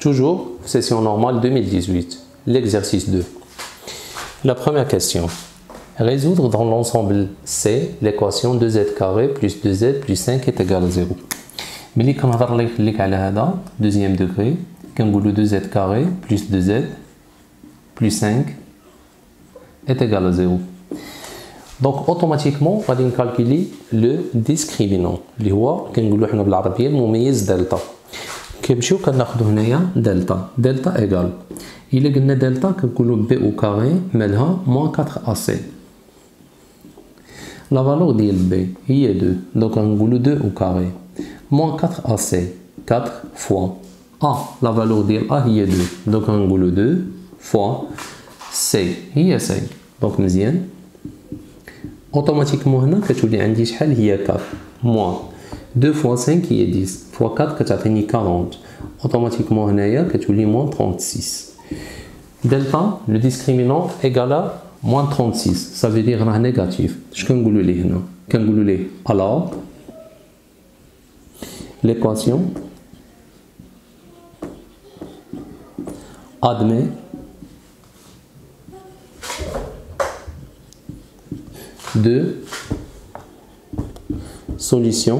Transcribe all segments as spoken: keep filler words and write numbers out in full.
toujours session normale deux mille dix-huit, l'exercice deux. La première question, résoudre dans l'ensemble C l'équation deux z carré plus deux z plus cinq est égal à zéro. ملي كنهضر لك على هذا deuxième degré كنقولوا deux z carré plus deux z plus cinq est égal à zéro. Donc automatiquement غادي نكالكولي لو ديسكريمينون اللي هو كنقولوا حنا بالعربيه المميز دلتا. كنمشيو كناخذوا هنايا دلتا دلتا ايغال الا قلنا دلتا كنقولوا بي او كاري مالها موان quatre A C. لا فالور ديال بي هي deux دونك كنقولوا deux au carré moins quatre A C quatre fois A la valeur ديال A هي deux دونك كنقولوا deux fois C هي cinq دونك مزيان. اوتوماتيكمون هنا كتولي عندي شحال هي quatre moins deux fois cinq هي dix fois quatre كتعطيني quarante. اوتوماتيكمون هنايا كتولي moins trente-six. دلتا لو ديسكريمينون égal à moins trente-six ça veut dire راه نيجاتيف. اش كنقولوا ليه هنا كنقولوا ليه alors l'équation admet deux solutions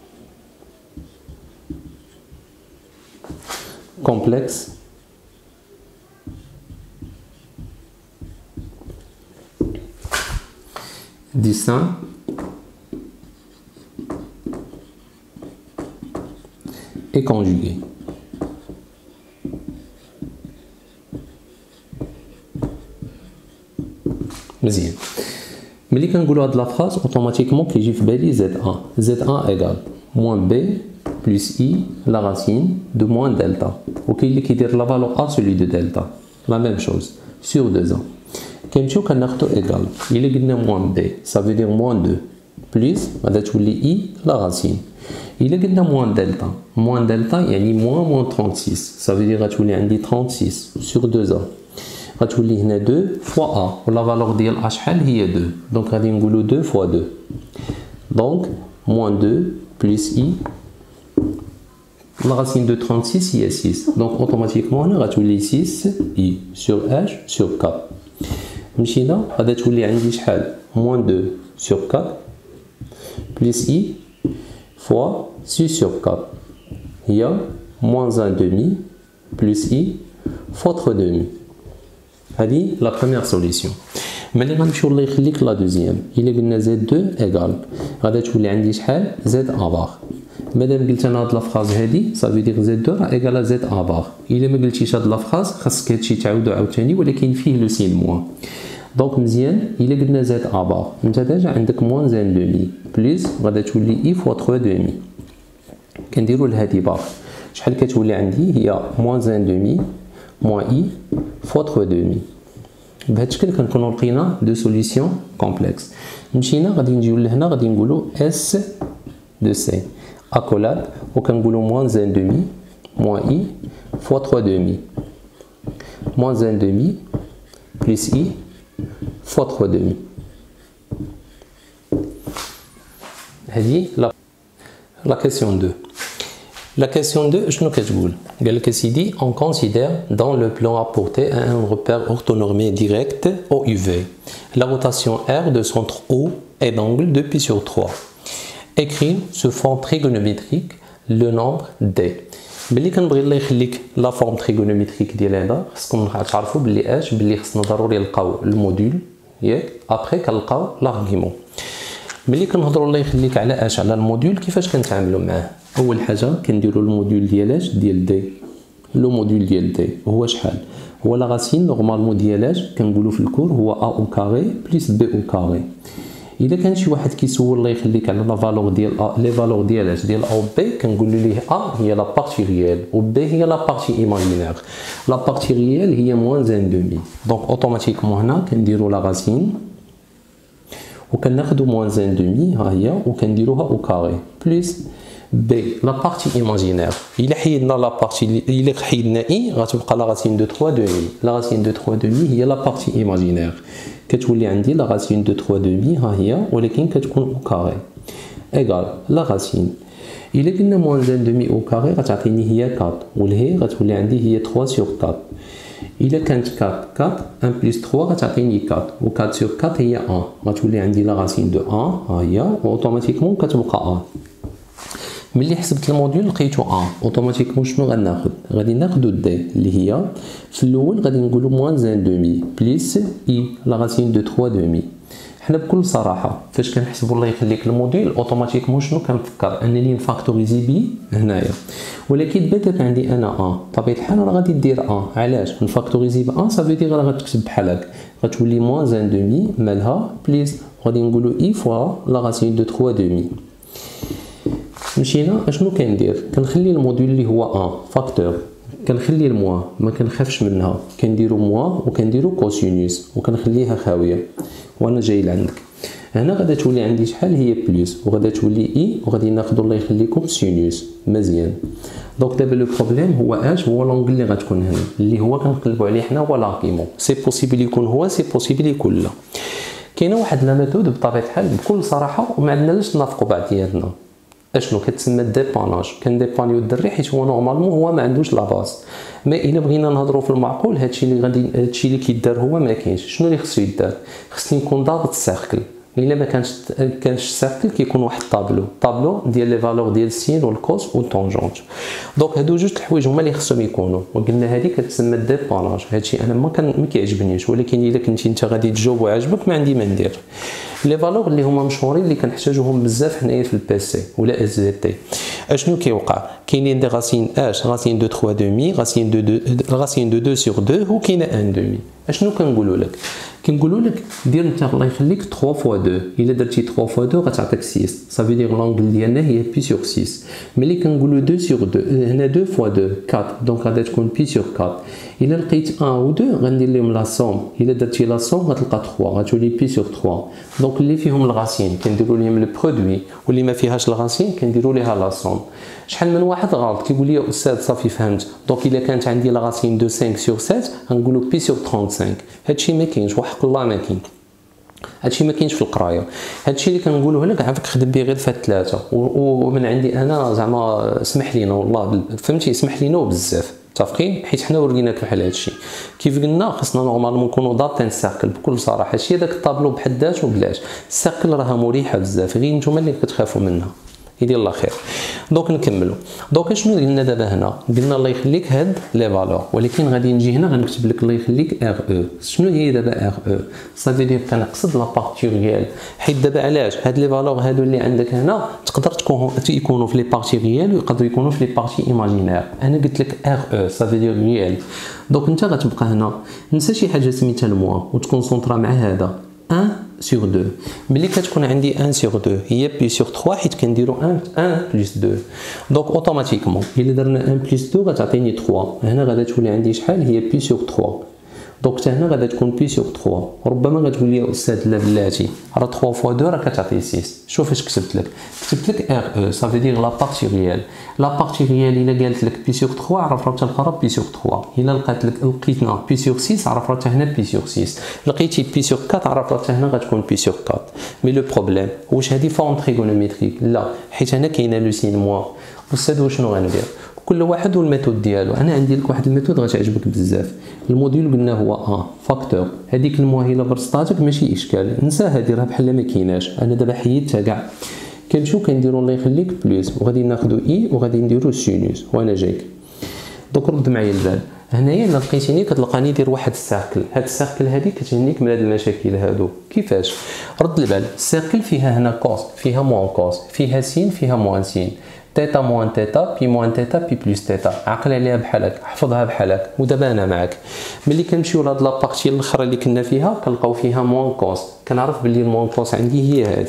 complexes distinctes et conjuguées. مزيان. ملي كنقولوا هاد لا فراز اوتوماتيكمون كيجي في بالي زد ان زد ان ايغال موان بي بلس اي لا راسين دو موان دلتا وكاين اللي كيدير لا فالور ا سولي دو دلتا لا ميم شوز سور deux ans. كنمشيو كناخدو ايغال الا قلنا موان بي ça veut dire موان deux بلس غادا تولي اي لا راسين. إلا قلنا موان دلتا موان دلتا يعني موان موان trente-six ça veut dire غتولي عندي trente-six sur deux ans غتولي هنا deux fois a ولا فالور ديال a شحال هي deux دونك غادي نقولوا deux fois deux دونك موان deux plus i la racine de trente-six هي six دونك اوتوماتيكمون هنا غتولي six i sur h sur quatre. مشينا غادا تولي عندي شحال موان deux sur quatre plus i fois six sur quatre هي moins un demi plus i fois trois demi. هذه la première solution. ملي غنمشيو الله يخليك لا دوزيام الا قلنا زد deux ايغال غادا تولي عندي شحال زد ابار. مادام قلت انا هاد لا فراز هادي صافي دير زد deux راه ايغال زد ابار. الا ما قلتيش هاد لا فراز خاصك هادشي تعاودو عاوتاني ولكن فيه لو سين موان. دونك مزيان الا قلنا زد ابار انت ديجا عندك موان ان دومي بليس غادا تولي اي فوا trois دومي كنديرو لهادي بار شحال كتولي عندي هي موان ان دومي موان اي فوا trois دومي. بهاد الشكل كنكونو لقينا دو سوليسيون كومبلكس. مشينا غادي نجيو لهنا غادي نقولو اس دو سي اكولاد وكنقولو موان ان دومي موان اي فوا trois دومي موان ان دومي بلس اي fois trois demi. هذه لا la question deux. La question deux شنو كتقول؟ قال لك سيدي on considère dans le plan apporté un repère orthonormé direct au U V. La rotation R de centre O est d'angle deux pi sur trois. Écrire sous forme trigonométrique le nombre D. ملي كنبغي الله يخليك لا فورم تريغونوميتريك ديال هذا خصكم تعرفوا بلي اش بلي خصنا ضروري نلقاو الموديل ياك ابري كنلقاو لارغيمون. ملي كنهضروا الله يخليك على اش على الموديل كيفاش كنتعاملوا معاه؟ اول حاجه كنديروا الموديل ديال اش ديال دي. لو موديل ديال دي هو شحال؟ هو لا راسين نورمالمون ديال اش كنقولوا في الكور هو ا او كاري بلس بي او كاري. اذا كان شي واحد كيسول الله يخليك على لا فالور ديال ا لي فالور ديال اش ديال او بي كنقولوا ليه ا هي لا بارتي ريال و بي هي لا بارتي ايماجينير. لا بارتي ريال هي موان ان دومي دونك اوتوماتيكمون هنا كنديروا لا راسين وكناخذوا موان ان دومي ها هي وكنديروها او كاري بلس بي لا بارتي ايماجينير. الا حيدنا لا بارتي الا حيدنا اي غتبقى لا راسين دو trois دومي. لا راسين دو trois دومي هي لا بارتي ايماجينير كتولي عندي لا راسين دو trois دومي ها هي ولكن كتكون او كاري ايغال لا راسين الا قلنا موان زان دومي او كاري غتعطيني هي أربعة والهي غتولي عندي هي ثلاثة سور أربعة. الا كانت أربعة أربعة واحد بلس ثلاثة غتعطيني أربعة و أربعة سور أربعة هي واحد غتولي عندي لا راسين دو واحد ها هي اوتوماتيكمون كتبقى واحد. ملي حسبت الموديول لقيتو واحد اوتوماتيكمون شنو غناخذ؟ غادي ناخذ دي اللي هي في الاول غادي نقولوا موان زان دومي بليس اي لا راسين دو ثلاثة دومي. حنا بكل صراحه فاش كنحسبوا الله يخليك الموديل اوتوماتيكمون شنو كنفكر انني نفاكتوريزي بي هنايا، ولكن بدا عندي انا ا بطبيعه الحال راه غادي دير ا علاش نفاكتوريزي ب ا صافي دي راه غتكتب بحال هكا غتولي موان زان دومي مالها بليس غادي نقولوا اي فوا لا راسين دو ثلاثة دومي. مشينا اشنو كندير؟ كنخلي الموديل اللي هو ا فاكتور كنخلي الموا ما كنخافش منها كنديرو موا وكنديرو كوسينوس وكنخليها خاويه وانا جاي لعندك. هنا غادا تولي عندي شحال هي بلس وغادا تولي اي وغادي ناخذ الله يخليكم سينوس مزيان. دونك دابا لو بروبليم هو اش هو لونغل اللي غتكون هنا اللي هو كنقلبوا عليه حنا هو لاكيمون. سي بوسيبل يكون هو سي بوسيبل يكون لا. كاينه واحد لا ميثود بطبيعه الحال بكل صراحه وما عندناش نافقوا بعضياتنا اشنو كتسمى ديباناج. كنديبانيو الدري حيت هو نورمالمون هو ما عندوش لا باس، ما الا بغينا نهضروا في المعقول هادشي اللي غادي هادشي اللي كيدار هو ما كاينش. شنو اللي خصو يدار؟ خصني نكون ضابط السيركل. الا ما كانش كانش السيركل كيكون واحد الطابلو طابلو ديال لي فالور ديال السين والكوس والطونجونت. دونك هادو جوج الحوايج هما اللي خصهم يكونوا وقلنا هذه كتسمى ديباناج. هادشي انا ما كان ما كيعجبنيش، ولكن الا كنتي انت غادي تجاوب وعجبك ما عندي ما ندير. لي فالور اللي هما مشهورين اللي كنحتاجوهم بزاف حنايا في البيسي ولا اس زي تي اشنو كيوقع؟ كاينين دي غاسين اش غاسين دو ثلاثة دومي غاسين دو دو غاسين دو دو سور دو وكاينه واحد دومي. اشنو كنقولوا لك؟ كنقولوا لك دير انت الله يخليك ثلاثة فوا اثنين. الا درتي ثلاثة فوا اثنين غتعطيك ستة صافي دير لونغل ديالنا هي بي سور ستة. ملي كنقولوا اثنين سور اثنين هنا اثنين فوا اثنين أربعة دونك غادا تكون بي سور أربعة. الا لقيت واحد و اثنين غندير لهم لا سوم. الا درتي لا سوم غتلقى ثلاثة غتولي بي سور ثلاثة. دونك اللي فيهم الغاسين كنديروا لهم لو برودوي واللي ما فيهاش الغاسين كنديروا ليها لا سوم. شحال من واحد غلط كيقول لي استاذ صافي فهمت دونك الا كانت عندي لا راسين دو خمسة سور سبعة غنقولوا بي سور خمسة وثلاثين. هادشي ما كاينش وحق الله ما كاين، هادشي ما كاينش في القرايه. هادشي اللي كنقولوه لك عافاك خدم به غير في هاد ثلاثه ومن عندي انا زعما اسمح لينا والله فهمتي اسمح لينا وبزاف متفقين حيت حنا وريناك بحال هادشي. كيف قلنا خصنا نورمالمون نكونوا ضابطين السيركل بكل صراحه. هادشي داك الطابلو بحد ذاته بلاش السيركل راها مريحه بزاف غير نتوما اللي كتخافوا منها. يدير الله خير. دونك نكملوا. دونك شنو قلنا دابا هنا؟ قلنا الله يخليك هاد لي فالور ولكن غادي نجي هنا غنكتب لك الله يخليك ار او. شنو هي دابا ار او؟ صافي دير كنقصد لا بارتي ريال حيت دابا علاش هاد لي فالور هادو اللي عندك هنا تقدر تكون يكونوا في لي بارتي ريال ويقدروا يكونوا في لي بارتي ايماجينير. انا قلت لك ار او صافي دير ريال. دونك انت غتبقى هنا نسى شي حاجه سميتها الموا وتكونسونطرا مع هذا واحد sur deux. ملي كتكون عندي واحد sur deux هي بي sur ثلاثة حيت كنديروا واحد بلس اثنين. دونك اوتوماتيكمون الا درنا واحد بلس اثنين غتعطيني ثلاثة. هنا غادا تولي عندي شحال هي بي sur ثلاثة. دونك حتى هنا غادا تكون بي sur ثلاثة. ربما غتقول لي استاذ لا بلاتي راه ثلاثة فوا اثنين راه كتعطي ستة. شوف اش كتبت لك كتبت لك ار او صافي دير لا بارتي ريال. لا بارتي ريال الا قالت لك بي sur ثلاثة عرف راه تلقى بي sur ثلاثة. الا لقات لك لقيتنا بي sur ستة عرف راه هنا بي sur ستة. لقيتي بي sur أربعة عرف راه هنا غتكون بي sur أربعة. مي لو بروبليم واش هذه فورم تريغونوميتريك؟ لا حيت هنا كاينه لو سين موا. استاذ وشنو غندير؟ كل واحد والميثود ديالو. انا عندي لك واحد الميثود غتعجبك بزاف. الموديل قلنا هو ا فاكتور. هذيك المواهله برصطاتك ماشي اشكال نسى هذه راه بحال ما كايناش. انا دابا حيدتها كاع. كنمشيو كنديروا الله يخليك بلس وغادي ناخذوا اي وغادي نديروا سينوس وانا جايك. دوك رد معايا البال. هنايا الا لقيتيني كتلقاني دير واحد السيركل. هاد السيركل هادي كتهنيك من هاد المشاكل هادو. كيفاش؟ رد البال. السيركل فيها هنا كوس فيها موان كوس فيها سين فيها موان سين تيتا موان تيتا بي موان تيتا بي بلس تيتا. عقل عليها بحال هكا حفظها بحال هكا ودابا انا معاك. ملي كنمشيو لهاد لابارتي الاخرى اللي كنا فيها كنلقاو فيها موان كوس. كنعرف بلي الموان كوس عندي هي هادي.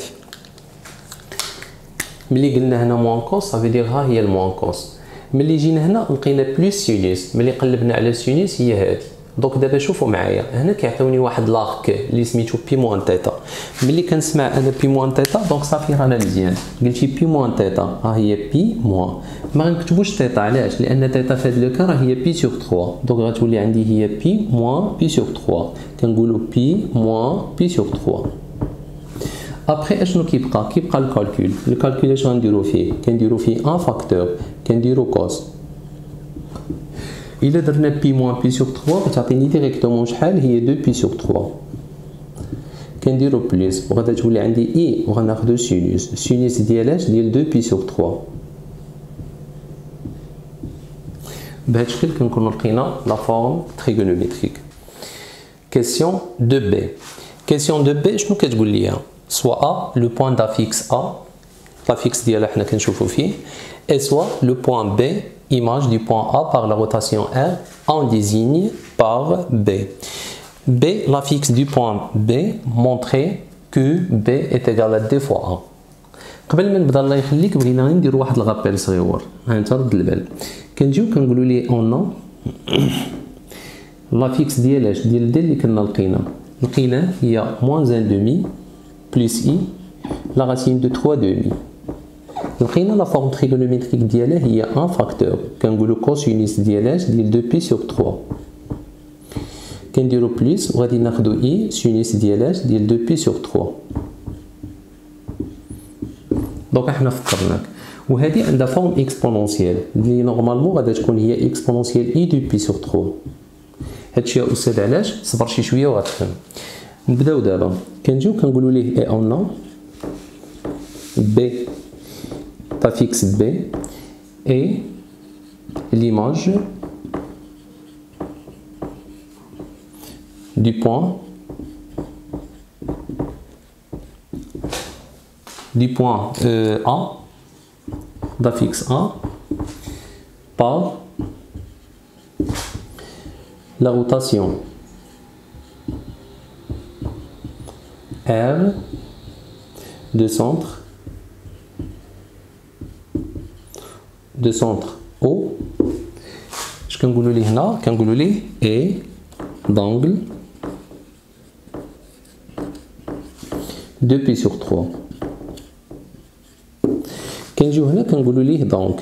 ملي قلنا هنا موان كوس صافي دير ها هي الموان كوس. ملي جينا هنا لقينا بلس سينوس. ملي قلبنا على سينوس هي هادي. دونك دابا شوفوا معايا هنا كيعطيوني واحد لاغ اللي سميتو بي موان تيتا. ملي كنسمع انا بي موان تيتا دونك صافي رانا مزيان. قلتي بي موان تيتا ها هي بي موان. ما غنكتبوش تيتا علاش؟ لان تيتا في هاد لو كا راه هي بي سور ثلاثة. دونك غتولي عندي هي بي موان بي سور ثلاثة. كنقولوا بي موان بي سور ثلاثة. ابخي اشنو كيبقى كيبقى الكالكول الكالكول اش غنديرو فيه كنديرو فيه ان فاكتور كنديرو كوس الا درنا بي موان بي سور ثلاثة تعطيني ديريكتومون شحال هي deux بي سور ثلاثة كنديرو بليس وغادا تولي عندي اي وغناخدو سينوس سينوس ديال اش ديال deux بي سور ثلاثة بهذا الشكل كنكونوا لقينا لا فورم تريغونوميتريك. Question deux B. Question deux B شنو كتقول لي؟ soit A le point d'affixe A l'affixe ديالها حنا كنشوفوا فيه et soit le point B image du point A par la rotation R en désigne par B. B l'affixe du point B montrer que B est égal à deux fois A. قبل ما نبدا الله يخليك بغينا نديروا واحد الغابيل صغيور ها انت رد البال كنجيو كنقولوا ليه اون لافيكس ديال اش ديال دي اللي كنا لقينا لقينا هي موان ان دومي بلس اي لا راسين دو ثلاثة دومي لقينا لا فورم تريغونوميتريك ديالها هي ان فاكتور كنقولوا كوسينوس ديال اش ديال deux بي سور ثلاثة كنديروا بلس وغادي ناخذوا اي سينوس ديال اش ديال deux بي سور ثلاثة دونك احنا فكرناك وهذه عندها فورم اكسبونونسيال اللي نورمالمون غادا تكون هي اكسبونونسيال اي دو بي سور ثلاثة هادشي يا استاذ علاش صبر شي شويه وغتفهم نبداو دابا كنجيو كنقولوا ليه اي اون بي تافيكس بي اي ليماج دو بوين du point euh, A, d'affixe A, par la rotation R de centre de centre O. Je peux vous dire là, quand vous le et d'angle deux pi sur trois. كنجيو هنا كنقولوا ليه دونك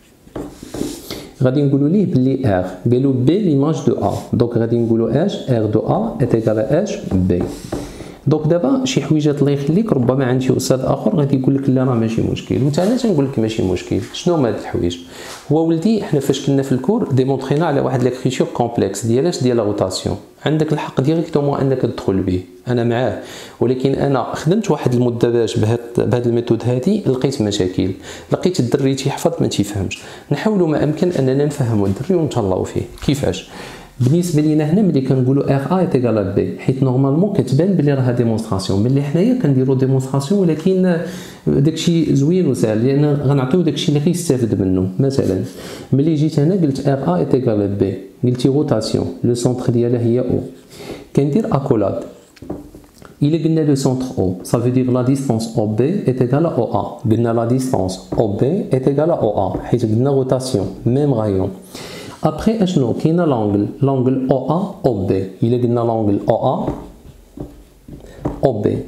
غادي نقولوا ليه بلي ار قالوا بي ليماج دو ا دونك غادي نقولوا اش ار دو ا ايت ايكال اش بي دونك دابا شي حويجات الله يخليك ربما عند شي استاذ اخر غادي يقول لك لا راه ماشي مشكل وانت علاش نقول لك ماشي مشكل شنو هما هاد الحوايج هو ولدي حنا فاش كنا في الكور ديمونطرينا على واحد ليكريتور كومبلكس ديال اش ديال لا روتاسيون عندك الحق ديريكتومون انك تدخل به انا معاه ولكن انا خدمت واحد المده باش بهاد بهاد الميثود هادي لقيت مشاكل لقيت الدري تيحفظ ما تيفهمش نحاولوا ما امكن اننا نفهموا الدري ونتهلاو فيه كيفاش بالنسبه لينا هنا ملي كنقولوا ار ا ايت ايكال بي حيت نورمالمون كتبان بلي راها ديمونستراسيون ملي حنايا كنديروا ديمونستراسيون ولكن داكشي زوين وسهل لان غنعطيو داكشي اللي كيستافد منه مثلا ملي جيت هنا قلت ار ا ايت ايكال بي قلتي روتاسيون لو سونتر ديالها هي او كندير اكولاد إلا قلنا لو سونتر او ça veut dire la distance O B est égale à O A قلنا la distance O B est égale à O A حيت قلنا روتاسيون ميم رايون après اشنو كاينه لونغل لونغل او ا او بي الا قلنا لونغل او ا او بي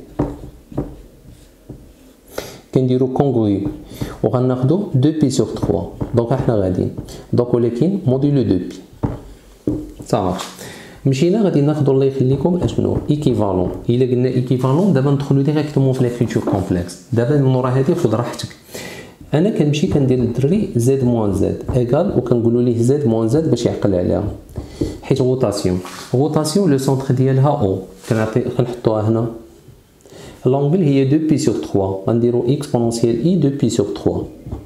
كنديرو كونغري وغناخدو deux بي سور ثلاثة دونك احنا غاديين دونك ولكن موديلو deux بي صافي مشينا غادي ناخدو الله يخليكم اشنو ايكيفالون الا قلنا ايكيفالون دابا ندخلو ديريكتومون في ليكريتور كومبلكس دابا من ورا هادي خذ راحتك انا كنمشي كندير للدري زد موان زد ايكال وكنقولوا ليه زد موان زد باش يعقل عليها حيت روتاسيون روتاسيون لو سونتر ديالها او كنعطي كنحطوها هنا لونغل هي deux بي سور ثلاثة غنديرو اكسبونونسيال اي deux بي سور ثلاثة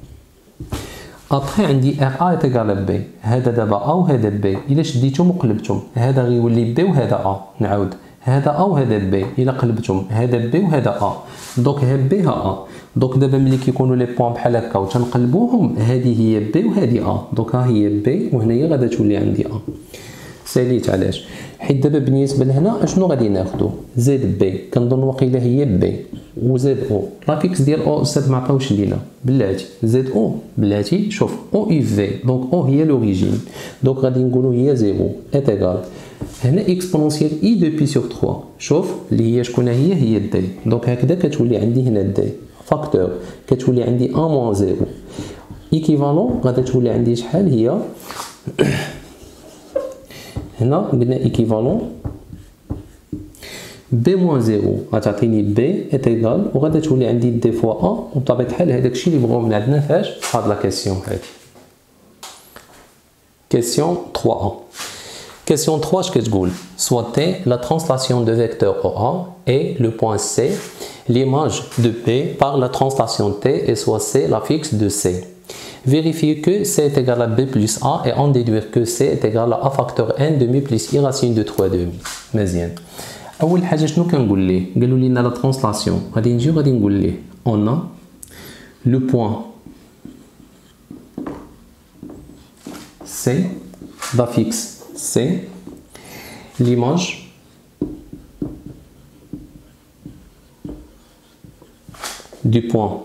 ابخي عندي ار ا ايكال بي هذا دابا ا وهذا بي الا شديتهم وقلبتهم هذا غيولي بي وهذا ا نعاود هذا ا وهذا بي الا قلبتهم هذا بي وهذا ا دونك ها بي ها ا دونك دابا ملي كيكونوا لي بوين بحال هكا وتنقلبوهم هذه هي بي وهذه ا دونك ها هي بي وهنايا غادا تولي عندي ا ساليت علاش حيت دابا بالنسبه لهنا اشنو غادي ناخذوا زد بي كنظن واقيلا هي بي وزد او لافيكس ديال او استاذ ما عطاوش لينا بلاتي زد او بلاتي شوف او اي في دونك او هي لوريجين دونك غادي نقولوا هي زيرو ايت ايكال هنا اكسبونونسيال اي deux بي سور ثلاثة شوف اللي هي شكون هي هي دي دونك هكذا كتولي عندي هنا دي فاكتور كتولي عندي واحد موان زيرو ايكيفالون غادا تولي عندي شحال هي هنا قلنا ايكيفالون B moins zéro غتعطيني B est égal وغادا تولي عندي D fois A وبطبيعة الحال هذاك الشيء اللي بغاو من عندنا فاش في هاد لا كيسيون هادي. Question trois A. Question trois, je vais soit T, la translation de vecteur O A et le point C, l'image de P par la translation T et soit C, la fixe de C. Vérifiez que C est égal à B plus A et en déduire que C est égal à A facteur N demi plus I racine de trois demi. مزيان. أول حاجة شنو كنقول ليه؟ قالوا لنا la translation. غادي نجيو غادي نقول ليه on a le point C, la fixe C, l'image du point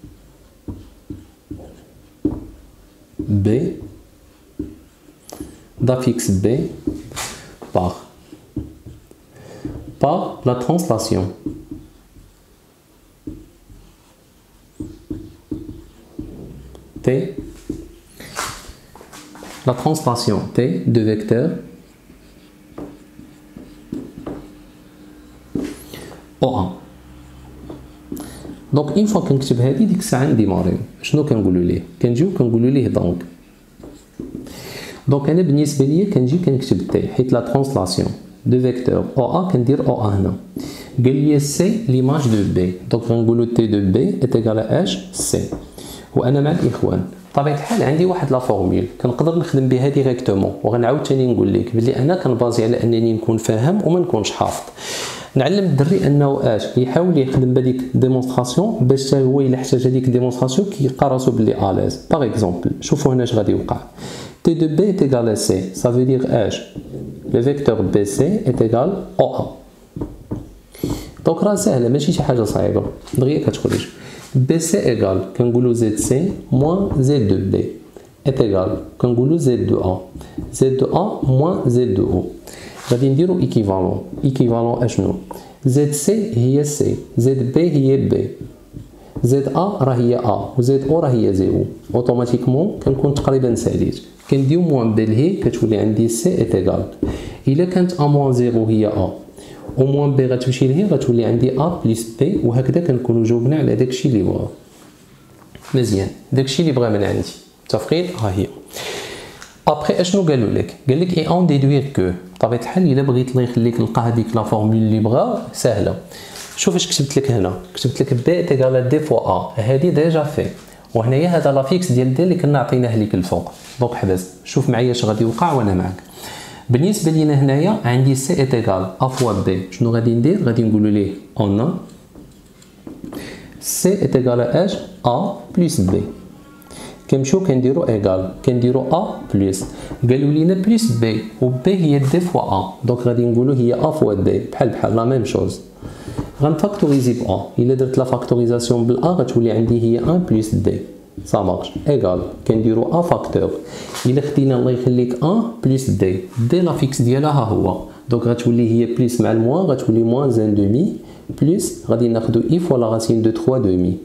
B, la fixe B par, par la translation T, la translation T de vecteur O A. Donc une fois كنكتب هذه ديك الساعه عندي مارين شنو كنقولوا ليه؟ كنجيو كنقولوا ليه دونك دونك انا بالنسبه ليا كنجي كنكتب تي حيت لا ترانسلاسيون دو فيكتور او ا كندير او ا هنا قال لي سي ليماج دو بي دونك غنقولوا تي دو بي ايت ايكال اش سي وانا مع الاخوان بطبيعه الحال عندي واحد لا فورمول كنقدر نخدم بها ديريكتومون وغنعاود ثاني نقول لك بلي انا كنبازي على انني نكون فاهم وما نكونش حافظ نعلم الدري انه اش يحاول يخدم بهذيك ديمونستراسيون باش حتى هو الا احتاج هذيك ديمونستراسيون كيلقى راسو بلي اليز باغ اكزومبل شوفوا هنا اش غادي يوقع T de B est égal à C ça veut dire H le vecteur B C est égal O A دونك راه سهله ماشي شي حاجه صعيبه دغيا كتخرج B C égal كنقولوا Z C moins Z de B est égal كنقولوا Z de A Z de A moins Z de O غادي نديرو ايكيفالون ايكيفالون اشنو زد سي هي سي زد بي هي بي زد ا راه هي ا وزد او راه هي زيرو اوتوماتيكمون كنكون تقريبا ساليت كنديو موان بي لهي كتولي عندي سي ايت ايغال الا كانت ا موان زيرو هي ا و موان بي غتمشي لهي غتولي عندي ا بلس بي وهكذا كنكونوا جاوبنا على داكشي اللي بغا مزيان داكشي اللي بغا من عندي متفقين ها هي ابخي اشنو قالوا لك قال لك اي اون ديدوير كو بطبيعه الحال الا بغيت الله يخليك نلقى هذيك لا فورمول اللي بغا سهله شوف اش كتبت لك هنا كتبت لك بي تيغال دي فوا ا هذه ديجا في وهنايا هذا لا فيكس ديال دي اللي كنا عطيناه لك الفوق دونك حبس شوف معايا اش غادي يوقع وانا معاك بالنسبه لينا هنايا عندي سي ايتيغال ا فوا بي شنو غادي ندير غادي نقولوا ليه اون سي ايتيغال اش ا بلس بي كنمشيو كنديرو ايغال كنديرو ا بلس قالوا لينا بلس بي و بي هي دي فوا ا دونك غادي نقولوا هي ا فوا دي بحال بحال لا ميم شوز غنفاكتوريزي ب ا الا درت لا فاكتوريزاسيون بالا غتولي عندي هي واحد بلس دي سا مارش ايغال كنديرو ا فاكتور الا خدينا الله يخليك واحد بلس دي دي لا فيكس ديالها ها هو دونك غتولي هي بلس مع الموان غتولي موان واحد دمي بلس غادي ناخدو اي فوا لا راسين دو ثلاثة دمي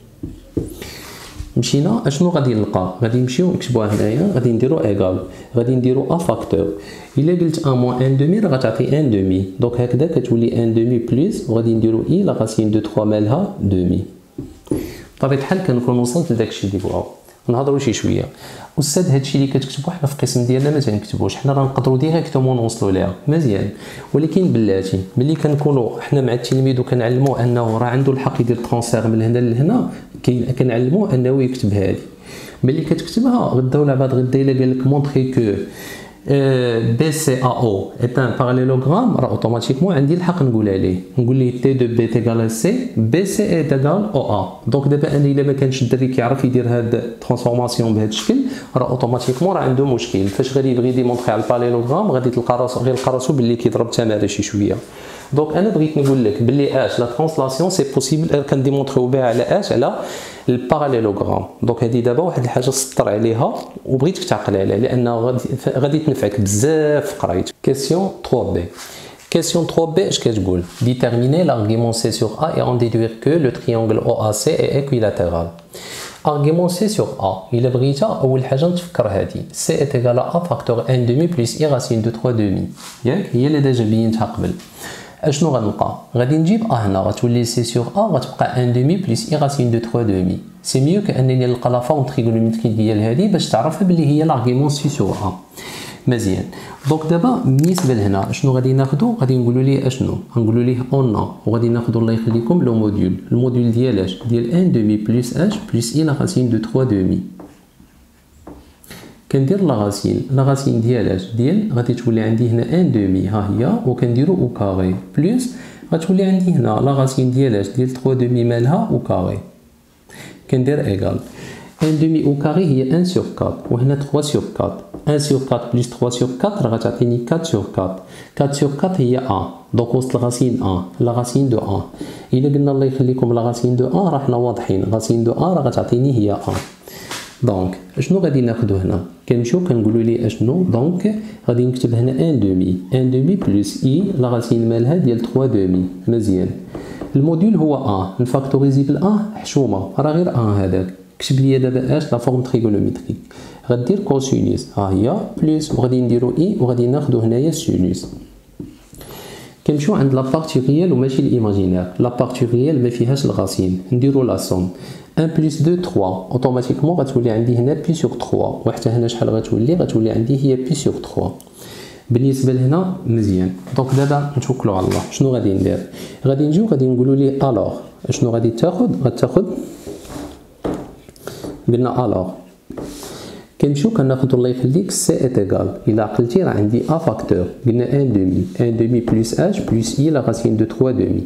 مشينا اشنو غادي نلقى غادي نمشيو نكتبوها هنايا غادي نديرو ايغال غادي نديرو ا فاكتور الا قلت واحد موان واحد دمي راه غتعطي واحد دمي دونك هكذا كتولي واحد دمي بلس وغادي نديرو اي لا راسين دو ثلاثة مالها دمي بطبيعه الحال كنكون وصلت لداكشي اللي بغاو نهضروا شي شويه استاذ هادشي اللي كتكتبو حنا في القسم ديالنا ما تنكتبوش حنا راه نقدروا ديريكتومون نوصلوا ليها مزيان ولكن بلاتي ملي كنكونوا حنا مع التلميذ وكنعلموه انه راه عنده الحق يدير ترانسفير من هنا لهنا كنعلموه انه يكتب هذه ملي كتكتبها غدا ولا بعد غدا الا قال لك مونطري كو بي سي ا او est un parallélogramme راه اوتوماتيكمون عندي الحق نقولها ليه نقول ليه تي دو بي تيغال سي بي سي اي تيغال او ا دونك دابا انا الا ما كانش الدري كيعرف يدير هاد الترانسفورماسيون بهذا الشكل راه اوتوماتيكمون راه عنده مشكل فاش غادي يبغي يديمونطري على الباراليلوغرام غادي تلقى راسو غير يلقى راسو باللي كيضرب تماره شي شويه دونك انا بغيت نقول لك باللي اش لا ترانسلاسيون سي بوسيبل كنديمونطريو بها على اش على الباراليلوغرام دونك هذه دابا واحد الحاجه سطر عليها وبغيتك تعقل عليها لان غادي غادي تنفعك بزاف في قرايتك كيسيون ثلاثة بي كيسيون ثلاثة بي اش كتقول déterminer l'argument C sur A et en déduire que le triangle O A C est équilatéral argument C sur A الا بغيتها اول حاجه نتفكر هذه C est égal à A facteur واحد demi plus I racine de trois demi ياك هي اللي ديجا بينتها قبل اشنو غنلقى؟ غادي نجيب ا هنا غتولي سي سور ا غتبقى ان دومي بلس اي راسين دو ثلاثة دومي. سي ميو كانني نلقى لا فورم تريغونوميتريك ديال هذه باش تعرفها بلي هي لارغيمون سي سور ا. مزيان. دونك دابا بالنسبه لهنا اشنو غادي ناخذو؟ غادي نقولوا ليه اشنو؟ غنقولوا ليه اون وغادي ناخذو الله يخليكم لو موديول. الموديول ديال اش؟ ديال ان دومي بلس اش بلس اي لا راسين دو ثلاثة دومي. كندير لا راسين، لا راسين ديال اش؟ ديال غادي تولي عندي هنا ان دومي ها هي وكنديرو او كاري بلس غتولي عندي هنا لا راسين ديال اش؟ ديال ثلاثة دومي مالها او كاري. كندير ايغال ان دومي او كاري هي واحد سور أربعة وهنا ثلاثة سور أربعة. واحد سور أربعة بلس ثلاثة سور أربعة راه غتعطيني أربعة سور أربعة. أربعة سور أربعة هي ا دونك وسط الغاسين ا لا غاسين دو ا. الا قلنا الله يخليكم لا غاسين دو ا راه حنا واضحين غاسين دو ا راه غتعطيني هي ا. دونك اشنو غادي ناخذو هنا؟ كنمشيو كنقولوا ليه اشنو؟ دونك غادي نكتب هنا ان دومي ان دومي بلس اي لا غاسين مالها ديال ثلاثة دومي. مزيان. الموديول هو ا نفاكتوريزي بالا حشومه راه غير ا هذاك. كتب لي دابا اش لا فورم تريغونوميتريك. غدير كوسينوس ها هي بلس وغادي نديرو اي وغادي ناخذو هنايا سينوس. كنمشيو عند لا بارتي ريال وماشي الايماجينير. لا بارتي ريال ما فيهاش الغاسين نديرو لا سوم واحد بلس اثنين ثلاثة اوتوماتيكمون غتولي عندي هنا بي سور ثلاثة وحتى هنا شحال غتولي؟ غتولي عندي هي بي سور ثلاثة. بالنسبه لهنا مزيان. دونك دابا نتوكلوا على الله. شنو غادي ندير؟ غادي نجيو غادي نقولوا ليه الوغ شنو غادي تاخذ؟ غتاخذ قلنا الوغ كنمشيو كناخذوا الله يخليك سي ايت ايغال الا عقلتي راه عندي ا فاكتور قلنا ان دومي ان دومي بلس اش بلس اي لا راسين دو ثلاثة دومي.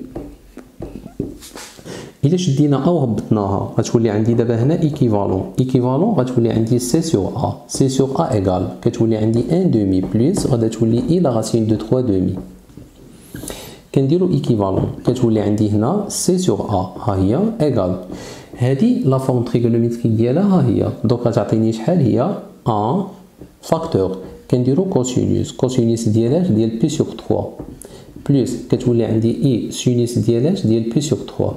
الا شدينا ا وهبطناها غتولي عندي دابا هنا ايكيفالون ايكيفالون غتولي عندي سي سور ا سي سور ا ايغال كتولي عندي ان دومي بلس غادا تولي اي لا راسين دو ثلاثة دومي. كنديرو ايكيفالون كتولي عندي هنا سي سور ا ها هي ايغال هادي لا فورم تريغونوميتريك ديالها ها هي دونك غتعطيني شحال هي ان فاكتور. كنديرو كوسينوس كوسينوس ديال اش؟ ديال بي سور ثلاثة بلس كتولي عندي اي سينوس ديال اش؟ ديال بي سور ثلاثة.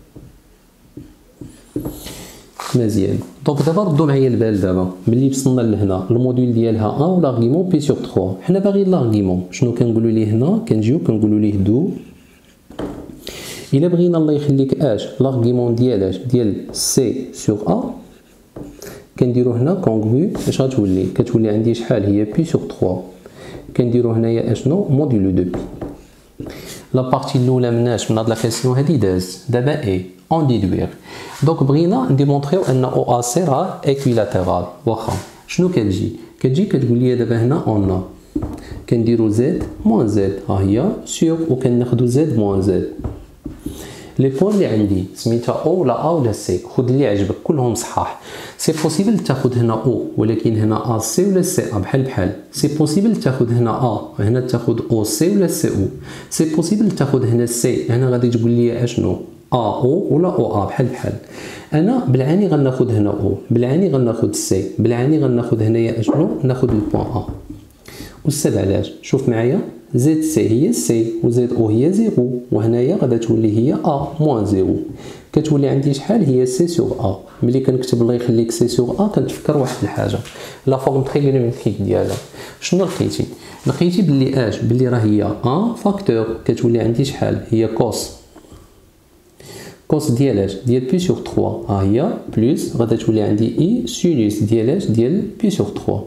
مزيان. دونك دابا ردوا معايا البال دابا ملي وصلنا لهنا الموديول ديالها ا ولارغيمون بي سور ثلاثة. حنا باغيين لارغيمون شنو كنقولوا ليه هنا؟ كنجيو كنقولوا ليه دو الا بغينا الله يخليك اش لارغيمون ديال اش؟ ديال سي سور ا كنديرو هنا كونغرو اش غتولي؟ كتولي عندي شحال هي بي سور ثلاثة. كنديرو هنايا اشنو؟ موديلو دو بي. لا بارتي الاولى مناش من هاد لا كيسيون هادي داز دابا اي اون ديدوير. دونك بغينا نديمونطريو ان او ا سي راه ايكويلاتيرال. واخا شنو كتجي؟ كتجي كتقول لي دابا هنا اون كنديرو زد موان زد ها هي سور وكناخدو زد موان زد. لي بوين اللي عندي سميتها او ولا ا ولا سي خذ اللي عجبك كلهم صحاح. سي بوسيبل تاخذ هنا او ولكن هنا ا سي ولا سي ا بحال بحال. سي بوسيبل تاخذ هنا ا هنا تاخذ او سي ولا سي او. سي بوسيبل تاخذ هنا سي هنا غادي تقول لي اشنو ا او ولا او ا بحال بحال. انا بالعاني غناخذ هنا او بالعاني غناخذ سي بالعاني غناخذ هنايا اشنو ناخذ البوان ا. والسبب علاش؟ شوف معايا زد سي هي سي وزد او هي زيرو وهنايا غادا تولي هي ا موان زيرو. كتولي عندي شحال هي سي سور ا. ملي كنكتب الله يخليك سي سور ا كنتفكر واحد الحاجه لا فورم تريغونوميتريك ديالها. شنو لقيتي؟ لقيتي بلي اش؟ بلي راه هي ا فاكتور كتولي عندي شحال هي كوس كوس ديال اش؟ ديال بي سور ثلاثة ها هي بلس غادا تولي عندي اي سينوس ديال اش؟ ديال بي سور ثلاثة.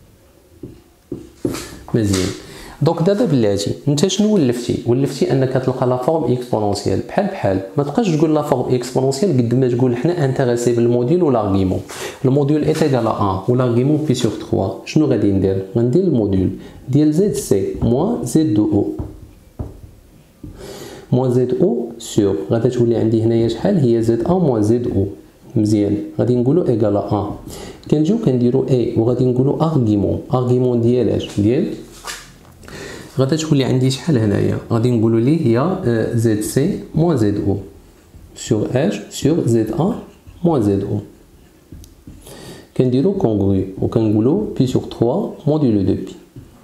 مزيان. دونك دابا بلاتي انت شنو ولفتي؟ ولفتي انك تلقى لا فورم اكسبونونسيال بحال بحال ما تبقاش تقول لا فورم اكسبونونسيال قد ما تقول حنا انتريسي بالموديول ولارغيمون. الموديول ايت ايغال ا ولارغيمون بي سور ثلاثة. شنو غادي ندير؟ غندير الموديول ديال زد سي موان زد دو او موان زد او سور غادا تولي عندي هنايا شحال هي زد ا موان زد او. مزيان. غادي نقولوا ايغال ا كنجيو كنديروا اي وغادي نقولوا ارغيمون ارغيمون ديال اش؟ ديال غادا تولي عندي شحال هنايا؟ غادي نقولوا ليه هي زد سي موان زد او سور اش سور زد ا موان زد او. كنديروا كونغرو وكنقولوا بي سور ثلاثة موديلو دو بي.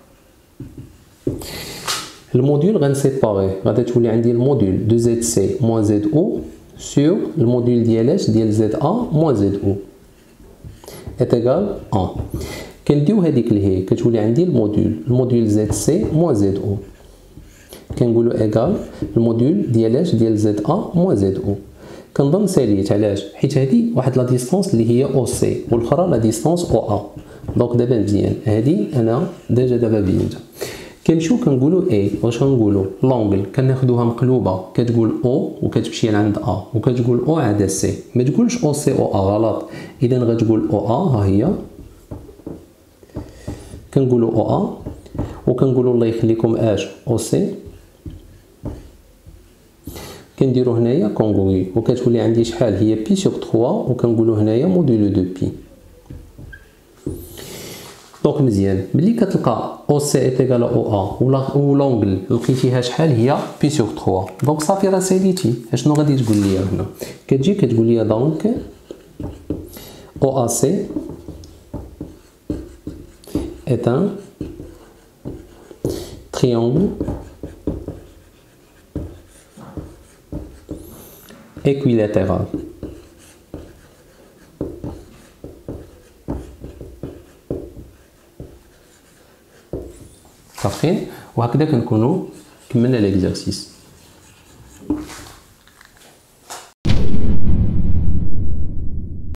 الموديول غنسيباري غادا تولي عندي الموديول دو زد سي موان زد او سور الموديول ديال اش؟ ديال زد ا موان زد او est égal واحد. كنديو هذيك اللي هي كتولي عندي الموديول الموديول زد سي موان زد او كنقولوا ايغال الموديول ديال اش ديال زد ا موان زد او. كنظن ساليت علاش حيت هذه واحد لا ديستونس اللي هي او سي والاخرى لا ديستونس او ا. دونك دابا مزيان هذه انا ديجا دابا بينتها. كنمشيو كنقولوا اي واش غنقولوا لونغل كناخذوها مقلوبه كتقول او وكتمشي لعند ا وكتقول او عاد سي ما تقولش او سي او ا غلط. اذا غتقول او ا ها هي كنقولوا او ا وكنقولوا الله يخليكم اش او سي كنديرو هنايا كونغوي وكتولي عندي شحال هي بي سوغ ثلاثة وكنقولوا هنايا موديلو دو بي. دونك مزيان ملي كتلقى او سي ايت ايكال او ا ولا لونغل لقيتيها شحال هي بي سوغ ثلاثة. دونك صافي راه ساليتي اشنو غادي تقول لي هنا كتجي كتقول لي دونك او ا سي est un triangle équilatéral. صافين وهكذا كنكونوا كملنا ليكزارسيس.